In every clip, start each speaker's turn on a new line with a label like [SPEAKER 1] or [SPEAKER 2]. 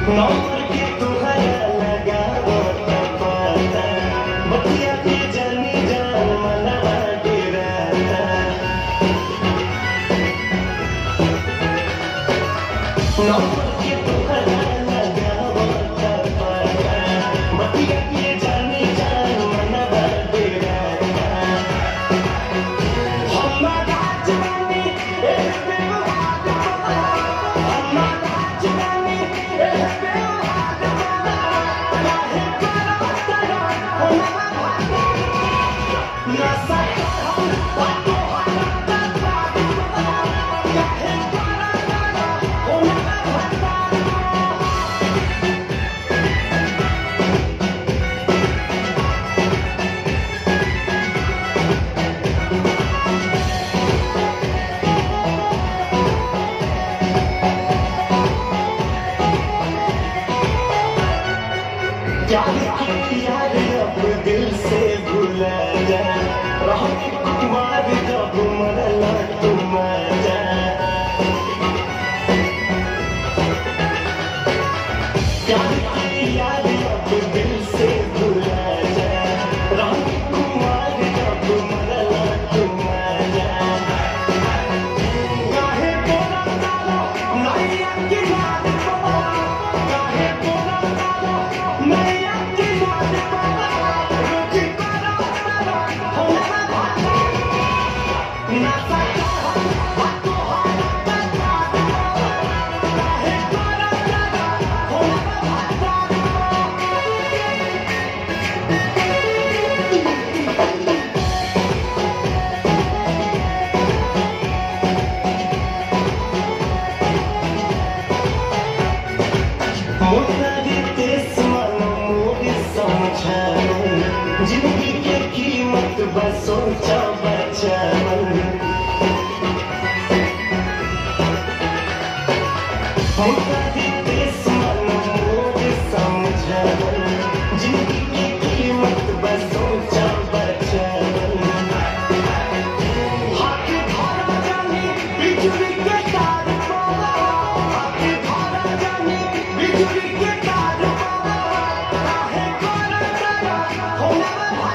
[SPEAKER 1] नौकर के तुहरा लगावो पता बतिया के जानी जान मनवा गिराता नौकर के तुहरा लगावो पता बतिया के जानी जान मनवा गिराता हम राजवानी यार अब दिल से भुला जा रहनी कुमार जब मरला तुम जा यार अब दिल से भुला जा रहनी कुमार जब मरला तुम जा काहे बोला तारो नैया की बात काहे बोला तारो नैया जिंदगी के कीमत बस सोचा बचावन मुद्दा देश मन मोर समझावन जिंदगी के कीमत बस सोचा बचावन हाथ धरा जाने बिजली के तार पावा हाथ धरा जाने बिजली के तार पावा काहे कोरा तारा होला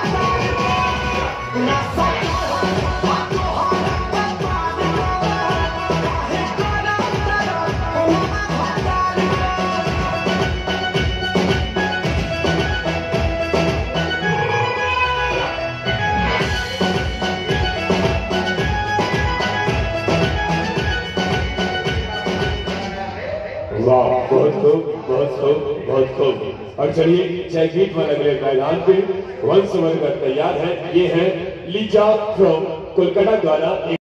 [SPEAKER 2] वाह, बहुत खूब, बहुत खूब, बहुत खूब। और चलिए जय गीत वाले अगले मैदान पे वंश वर्ग तैयार है। ये है लीजा फ्रॉम कोलकाता द्वारा